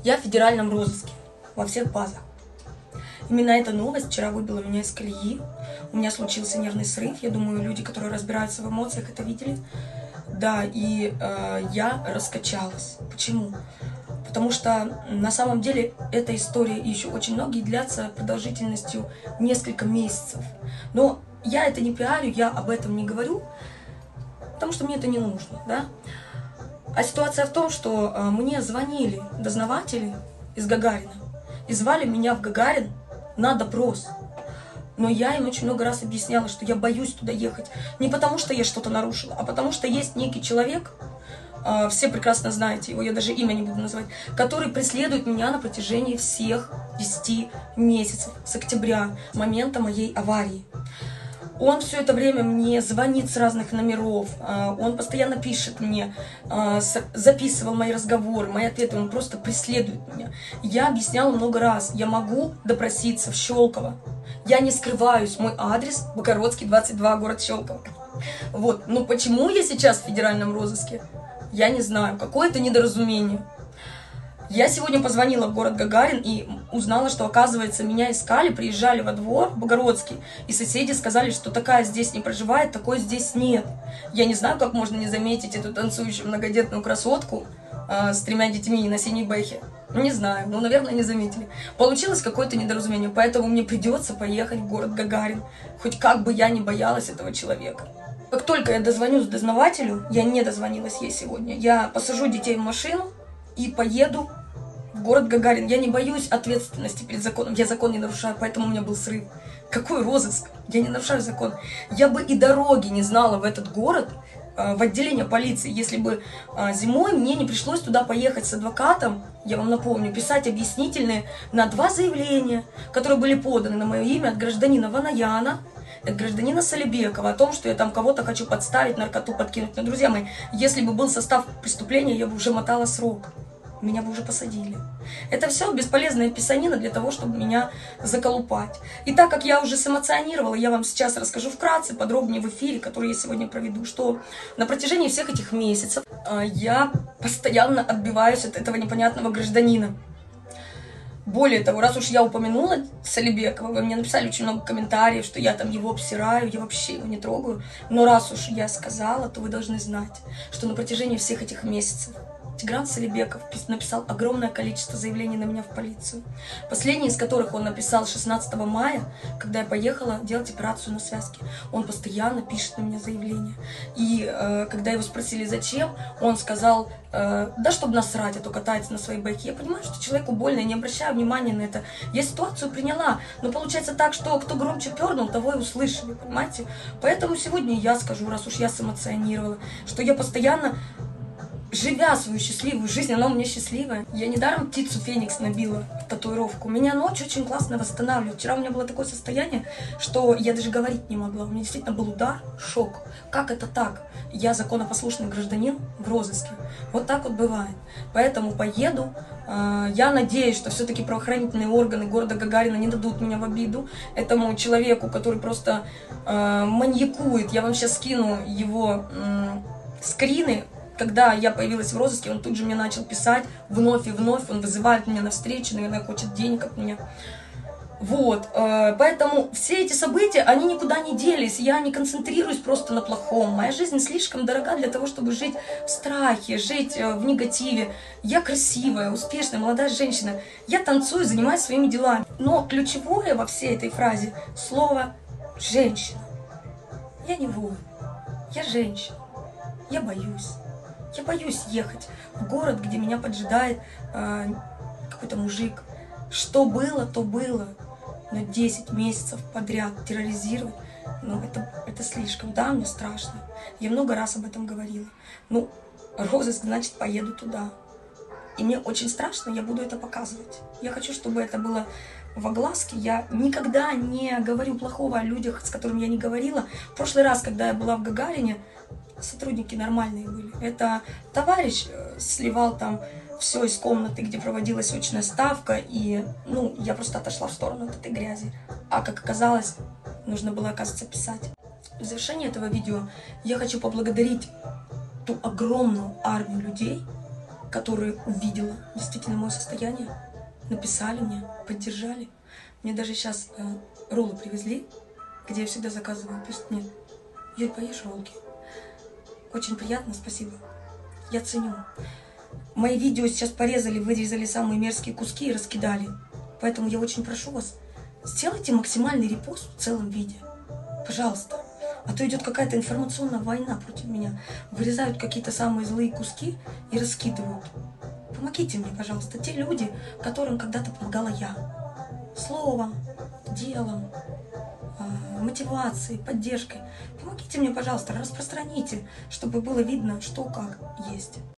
Я в федеральном розыске во всех базах. Именно эта новость вчера выбила меня из колеи. У меня случился нервный срыв. Я думаю, люди, которые разбираются в эмоциях, это видели. Да, и я раскачалась. Почему? Потому что на самом деле эта история и еще очень многие длятся продолжительностью несколько месяцев. Но я это не пиарю, я об этом не говорю, потому что мне это не нужно, да? А ситуация в том, что мне звонили дознаватели из Гагарина и звали меня в Гагарин на допрос. Но я им очень много раз объясняла, что я боюсь туда ехать. Не потому, что я что-то нарушила, а потому, что есть некий человек, все прекрасно знаете его, я даже имя не буду называть, который преследует меня на протяжении всех 10 месяцев, с октября, момента моей аварии. Он все это время мне звонит с разных номеров, он постоянно пишет мне, записывал мои разговоры, мои ответы, он просто преследует меня. Я объясняла много раз, я могу допроситься в Щелково. Я не скрываюсь, мой адрес Богородский, 22, город Щелково. Вот, но почему я сейчас в федеральном розыске, я не знаю, какое-то недоразумение. Я сегодня позвонила в город Гагарин и узнала, что, оказывается, меня искали, приезжали во двор Богородский, и соседи сказали, что такая здесь не проживает, такой здесь нет. Я не знаю, как можно не заметить эту танцующую многодетную красотку с 3 детьми на синей бэхе. Не знаю, но, наверное, не заметили. Получилось какое-то недоразумение, поэтому мне придется поехать в город Гагарин, хоть как бы я ни боялась этого человека. Как только я дозвонюсь дознавателю, я не дозвонилась ей сегодня, я посажу детей в машину и поеду в город Гагарин. Я не боюсь ответственности перед законом. Я закон не нарушаю, поэтому у меня был срыв. Какой розыск? Я не нарушаю закон. Я бы и дороги не знала в этот город, в отделение полиции, если бы зимой мне не пришлось туда поехать с адвокатом, я вам напомню, писать объяснительные на 2 заявления, которые были поданы на мое имя от гражданина Ванаяна, от гражданина Салибекова, о том, что я там кого-то хочу подставить, наркоту подкинуть. Но, друзья мои, если бы был состав преступления, я бы уже мотала срок. Меня бы уже посадили. Это все бесполезная писанина для того, чтобы меня заколупать. И так как я уже сэмоционировала, я вам сейчас расскажу вкратце, подробнее в эфире, который я сегодня проведу, что на протяжении всех этих месяцев я постоянно отбиваюсь от этого непонятного гражданина. Более того, раз уж я упомянула Салибекова, вы мне написали очень много комментариев, что я там его обсираю, я вообще его не трогаю. Но раз уж я сказала, то вы должны знать, что на протяжении всех этих месяцев Тигран Салибеков написал огромное количество заявлений на меня в полицию. Последний из которых он написал 16 мая, когда я поехала делать операцию на связке. Он постоянно пишет на меня заявления. И когда его спросили, зачем, он сказал, да чтобы насрать, а то катается на своей байке. Я понимаю, что человеку больно, я не обращаю внимания на это. Я ситуацию приняла, но получается так, что кто громче пернул, того и услышали, понимаете? Поэтому сегодня я скажу, раз уж я сэмоционировала, что я постоянно, живя свою счастливую жизнь, она у меня счастливая. Я недаром птицу Феникс набила в татуировку. Меня ночь очень классно восстанавливает. Вчера у меня было такое состояние, что я даже говорить не могла. У меня действительно был удар, шок. Как это так? Я законопослушный гражданин в розыске. Вот так вот бывает. Поэтому поеду. Я надеюсь, что все-таки правоохранительные органы города Гагарина не дадут меня в обиду этому человеку, который просто маньякует. Я вам сейчас скину его скрины. Когда я появилась в розыске, он тут же мне начал писать вновь и вновь, он вызывает меня на встречу, наверное, хочет денег от меня. Вот, поэтому все эти события, они никуда не делись, я не концентрируюсь просто на плохом. Моя жизнь слишком дорога для того, чтобы жить в страхе, жить в негативе. Я красивая, успешная, молодая женщина, я танцую, занимаюсь своими делами. Но ключевое во всей этой фразе слово «женщина». Я не воин, я женщина, я боюсь. Я боюсь ехать в город, где меня поджидает какой-то мужик. Что было, то было. Но 10 месяцев подряд терроризировать, ну это слишком. Да, мне страшно. Я много раз об этом говорила. Ну, розыск, значит, поеду туда. И мне очень страшно, я буду это показывать. Я хочу, чтобы это было в огласке. Я никогда не говорю плохого о людях, с которыми я не говорила. В прошлый раз, когда я была в Гагарине, сотрудники нормальные были. Это товарищ сливал там все из комнаты, где проводилась очная ставка, и, ну, я просто отошла в сторону от этой грязи. А как оказалось, нужно было, оказывается, писать. В завершении этого видео я хочу поблагодарить ту огромную армию людей, которые увидела действительно мое состояние, написали мне, поддержали. Мне даже сейчас роллы привезли, где я всегда заказываю. Пусть мне: Юль, поешь роллки. Очень приятно, спасибо. Я ценю. Мои видео сейчас порезали, вырезали самые мерзкие куски и раскидали. Поэтому я очень прошу вас, сделайте максимальный репост в целом виде. Пожалуйста. А то идет какая-то информационная война против меня. Вырезают какие-то самые злые куски и раскидывают. Помогите мне, пожалуйста, те люди, которым когда-то помогала я. Словом, делом, мотивацией, поддержкой. Помогите мне, пожалуйста, распространите, чтобы было видно, что как есть.